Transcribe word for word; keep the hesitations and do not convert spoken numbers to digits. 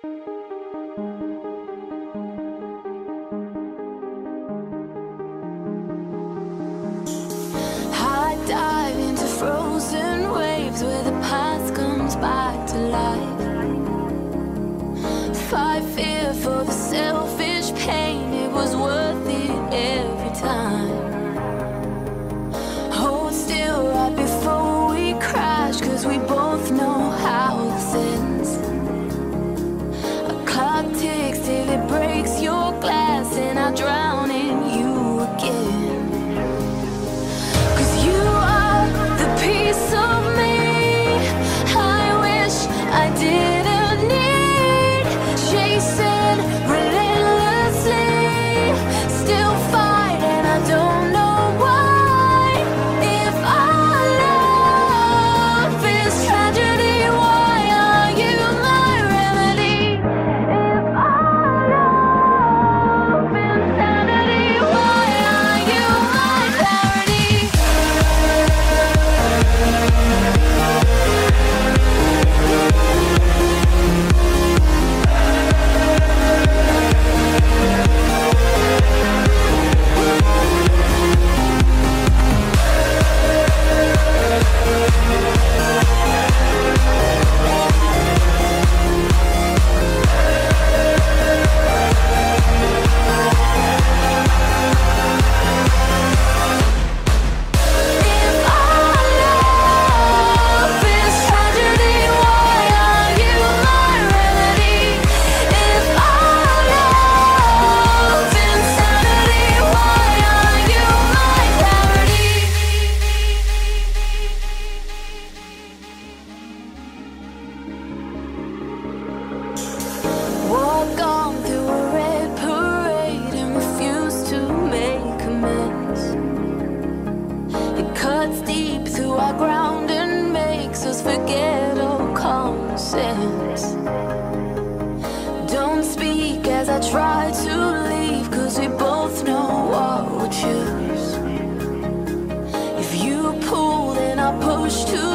I dive into frozen waves where the past comes back to life. Fight fear for the selfish pain, it was worth it every time. Hold still right before we crash, cause we both know how this ends. A clock ticks till it breaks your glass, and I drown in you again. Piece of me I wish I didn't need, chasing relentlessly, still fight and I don't know why. If our love is tragedy, why are you my remedy? If our love is insanity, why are you my parody? Walk on through a red parade and refuse to make amends. It cuts deep through our ground and makes us forget all common sense. Don't speak as I try to leave, cause we both know what we'll choose. If you pull, then I'll push too